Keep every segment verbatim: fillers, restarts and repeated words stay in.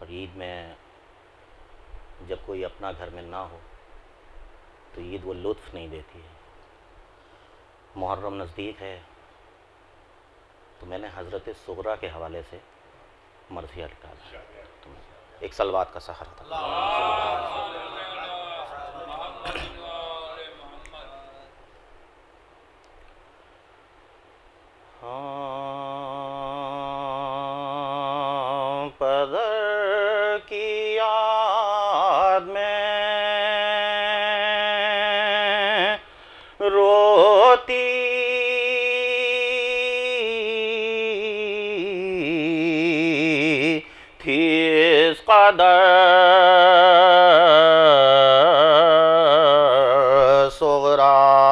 اور عید میں جب کوئی اپنا گھر میں نہ ہو تو عید وہ لطف نہیں دیتی ہے۔ محرم نزدیک ہے تو میں نے حضرت صغرا کے حوالے سے مرثیہ نکالا، ایک سلوات کا سحر تھا۔ پدر کی یاد میں روتی تھی اس قدر صغرا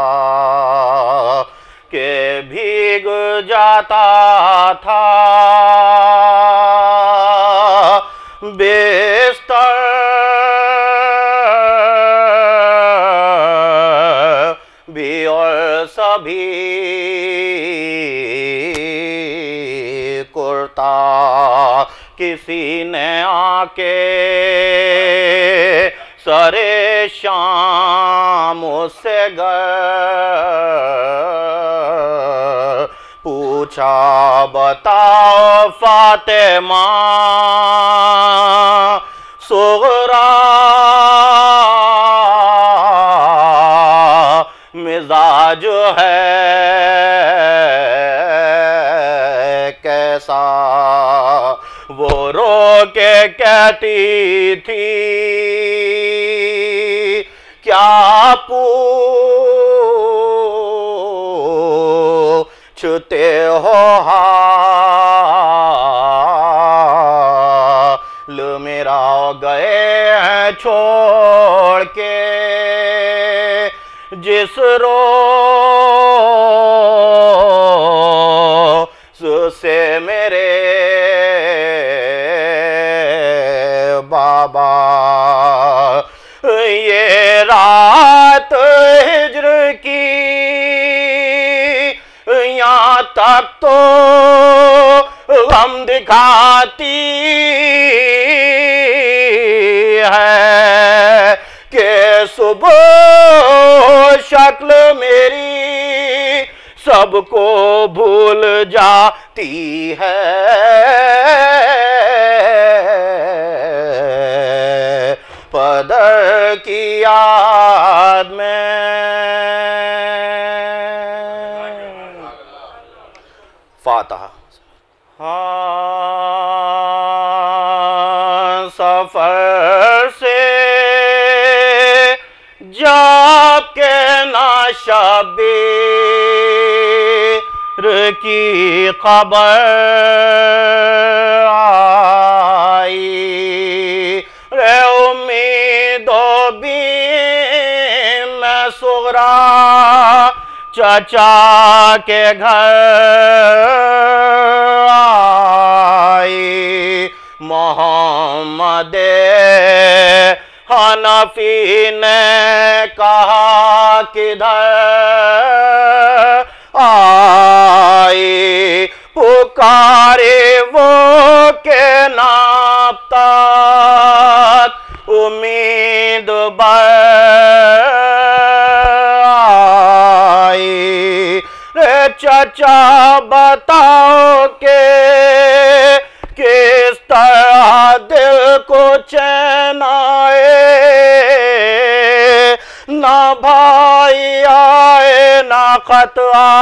کہ بھیگ جاتا تھا بستر، بھی اور سبھی کرتا کسی نے آ کے سرے شام اس سے گر پوچھا، بتاؤ فاطمہ صغرا مزاج ہے کیسا؟ وہ رو کے کہتی تھی، کیا پوچھتے ہو حال میرا؟ گئے ہیں چھوڑ کے جس روز سے میرے بابا، یہ رات ہجر کی یہاں تک تو غم دکھاتی ہے کہ صبح شکل میری سب کو بھول جاتی ہے۔ پدر کی یاد میں فاتحہ۔ ہاں سفر سے جب کہ نا شبیر کی خبر آئی، رے امید و بیم میں صغرا چچا کے گھر آئی، محمد حنفی نے کہا کدھر آئی، پکارے وہ کہ ناپتا امید بر آئی، رے چچا بتاؤ کہ کس طرح دل کو چین آئے، نہ بھائی آئے نہ خط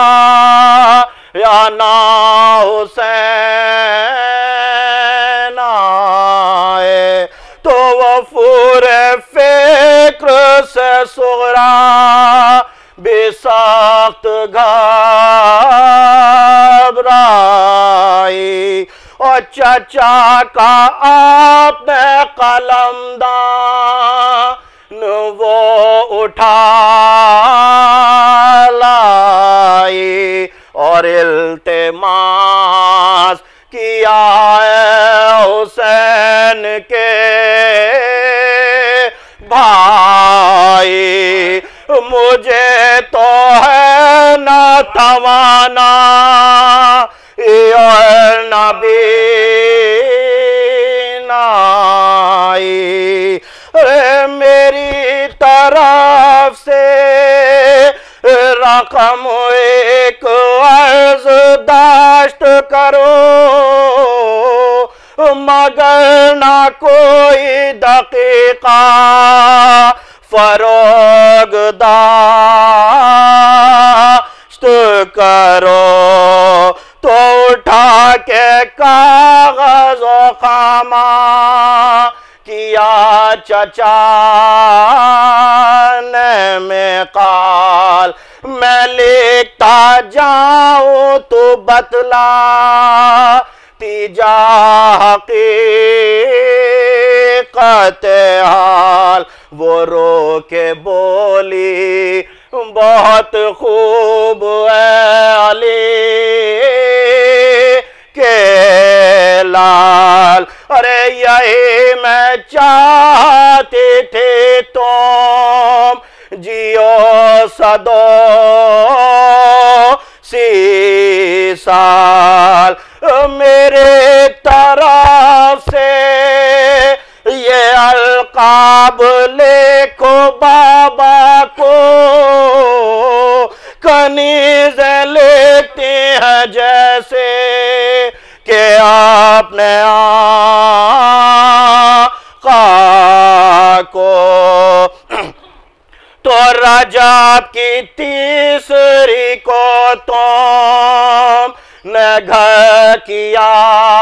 آیا نہ حسین آئے، تو وہ پورے فکر سے صغرا بے سخت گھبرائی، اور چچا کا آپ نے قلم دان وہ اٹھا لائی، اور التماس کیا ہے حسین کے بھائی، مجھے تو ہے نہ توانا اور نبی نا طرف سے رقم ایک عرض داشت کرو، مگر نہ کوئی دقیقہ فروغ داشت کرو، تو اٹھا کے کاغذ و خامہ کیا چچا نے میں قال، میں لکھتا جاؤں تو بتلا تیجا حقیقت حال۔ وہ رو کے بولی بہت خوب ہے علی کے لال، ارے یہی میں چاہتی تھی تم جیو صدو سی سال، میرے طرف سے یہ القاب لکھو بابا کو، کنیزیں لکھتی ہیں جیسے کہ آپ نے آقا کو۔ تو رجب کی تیسری کو تم نے گھر کیا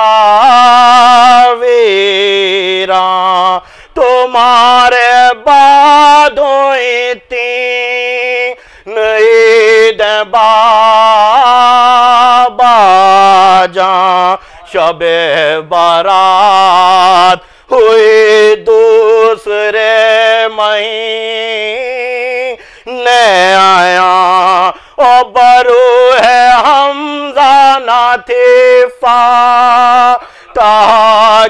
ویران، تمہارے بعد ہوئی تین عید بابا جان، شب برات ہوئی دوسرے مہینے آیا، او برو ہے حمزہ نہ تھی فاتحہ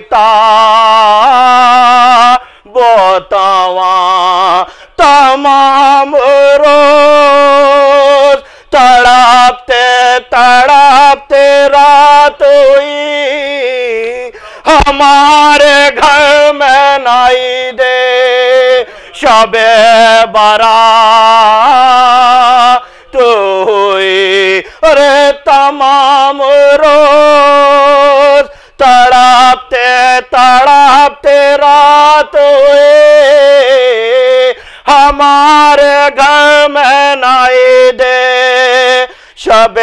کتاب و تواں، تمام روز تڑپتے تڑپتے رات ہوئی، ہمارے گھر میں نائی دے شب برات ہوئی، ارے تمام روز تڑپتے تڑپتے رات ہوئی، ہمارے گھر میں نائی دے شب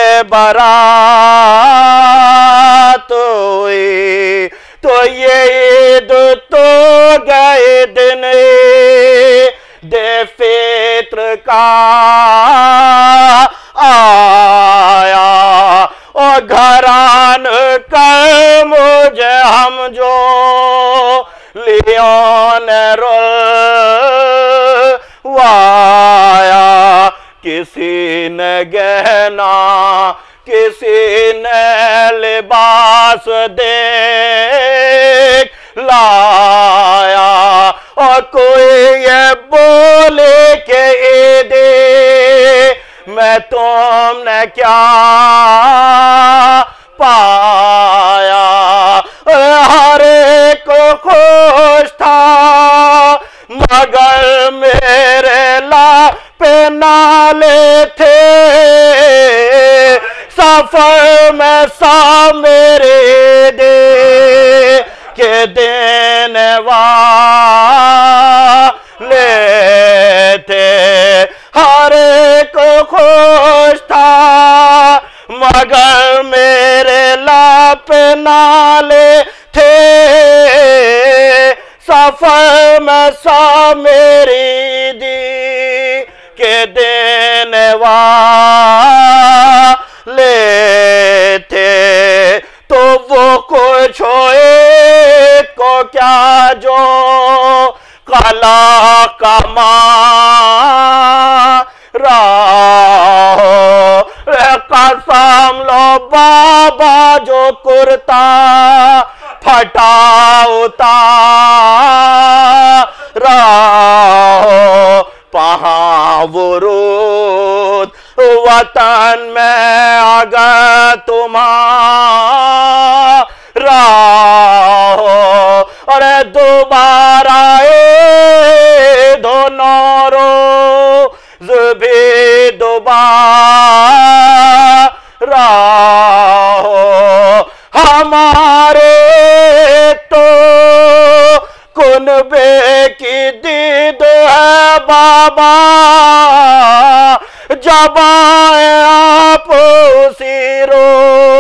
برات ہوئی۔ تو یہ عید تو گئے دن دے فطر کا آیا، اور گھران کر مجھے ہم جو لیون رلوایا، کسی نے گہنا کسی نے لباس دیکھ لایا، اور کوئی یہ بولے کہ عیدی میں تم نے کیا پایا، ہر ایک خوش تھا مگر میرے لب نالے تھے، سفر میں سا میرے دے کے دینے والے تھے، ہر ایک خوش تھا مگر میرے لب نالے تھے، سفر میں سا میری دی کے دینے والے تھے، تو وہ کچھ ہوئے کو کیا جو کلا کمارا ہو، قسم لو بابا جو کرتا پھٹا اتارا ہو، پہاں ورود وطن میں اگر تمہارا ہو، اور دوبارہ عید دوبارہ ہو ہمارے تو کنبے کی دید ہے بابا جب آئے آپ سیرو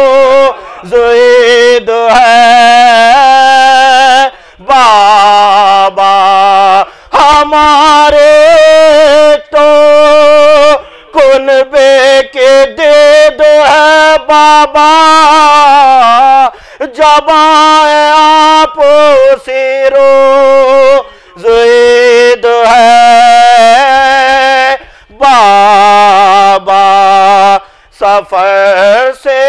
زید ہے بابا ہمارے تو کنبے کی دید ہے بابا جب آئے آپ سیرو زید ہے بابا سفر سے